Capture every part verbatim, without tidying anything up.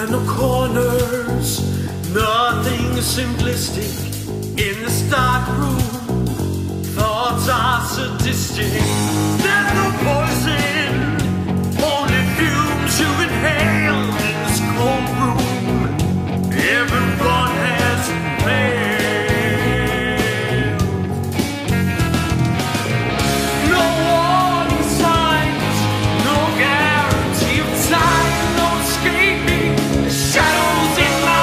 There are no corners, nothing simplistic in this dark room. Thoughts are sadistic. There's no poison, only fumes you inhale in this cold room. Everyone has failed. No warning signs, no guarantee of time, no escaping the shadows in my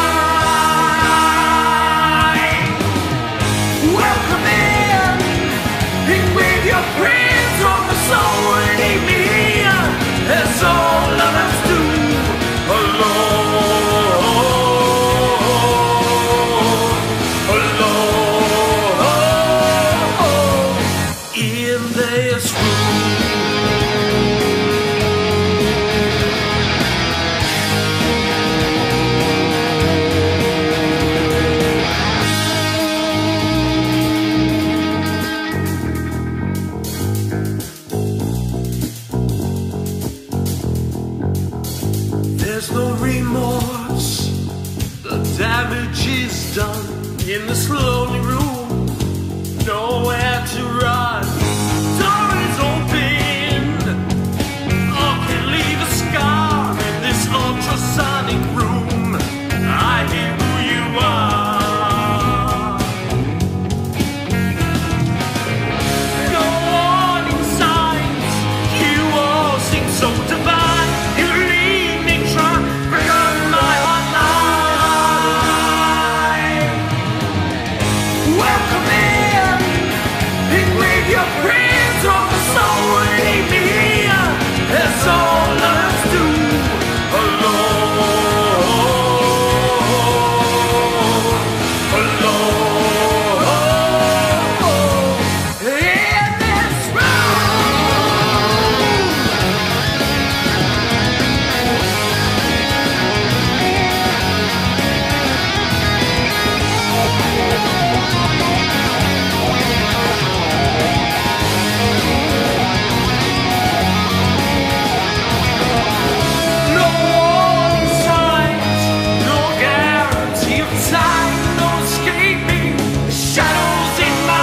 mind. Welcome in, and with your prayers on the soul, leave me here. That's all of us do, alone, alone, in this room. There's no remorse, the damage is done in this lonely room. Nowhere to run, door is open. All can leave a scar in this ultrasonic room. I hear who you are. No warning signs, you all seem so divine. You leave me trapped beyond my hotline. Welcome in, and with your prayers on the soul, leave me here. That's all us do, alone, alone, in this room. No warning signs, no guarantee of time, no escaping the shadows in my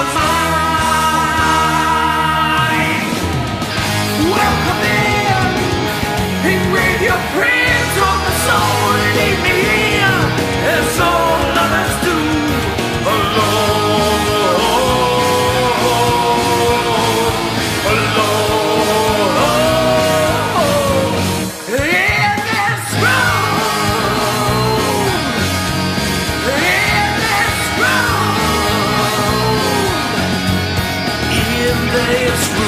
mind. Welcome in, and with your prayers on the soul, leave me here. That's all of us do, alone, alone, in this room, in this room, in this room.